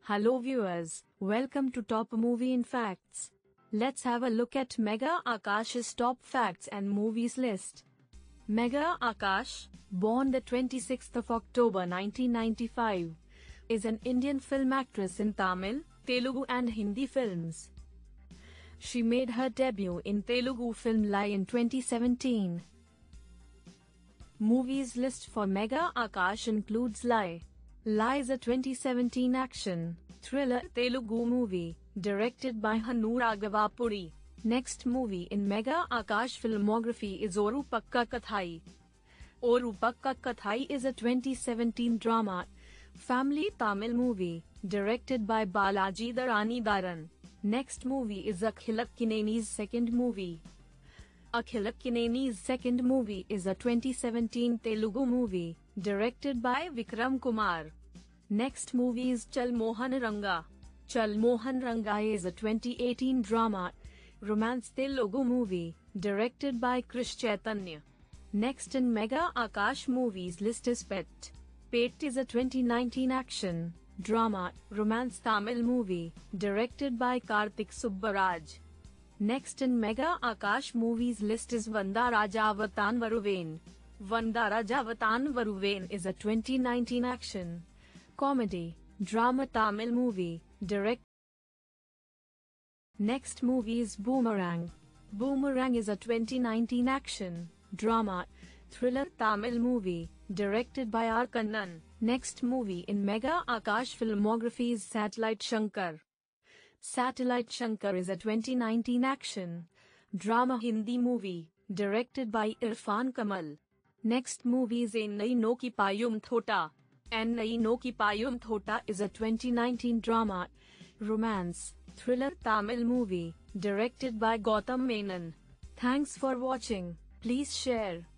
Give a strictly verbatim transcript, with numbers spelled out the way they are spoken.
Hello viewers, welcome to Top Movie in Facts. Let's have a look at Megha Akash's top facts and movies list. Megha Akash, born the twenty-sixth of October nineteen ninety-five, is an Indian film actress in Tamil, Telugu and Hindi films. She made her debut in Telugu film Lai in twenty seventeen. Movies list for Megha Akash includes Lai. Lai is a twenty seventeen action, thriller Telugu movie, directed by Hanu Raghavapudi. Next movie in Megha Akash filmography is Oru Pakka Kathai. Oru Pakka Kathai is a twenty seventeen drama, family Tamil movie, directed by Balaji Dharanidharan. Next movie is Akhil Akkineni's second movie. Akhil Akkineni's second movie is a twenty seventeen Telugu movie, directed by Vikram Kumar. Next movie is Chal Mohan Ranga. Chal Mohan Ranga is a twenty eighteen drama, romance Telugu movie, directed by Krish Chaitanya. Next in Megha Akash movies list is Pet. Pet is a twenty nineteen action, drama, romance Tamil movie, directed by Karthik Subbaraj. Next in Megha Akash movies list is Vanda Rajavatan Varuven. Vanda Rajavatan Varuven is a twenty nineteen action, comedy, drama Tamil movie, direct. Next movie is Boomerang. Boomerang is a twenty nineteen action, drama, thriller Tamil movie, directed by R. Kannan. Next movie in Megha Akash filmography is Satellite Shankar. Satellite Shankar is a twenty nineteen action, drama Hindi movie, directed by Irfan Kamal. Next movie is Ennai Noki Payum Thota. Ennai Noki Payum Thota is a twenty nineteen drama, romance, thriller Tamil movie, directed by Gautam Menon. Thanks for watching. Please share,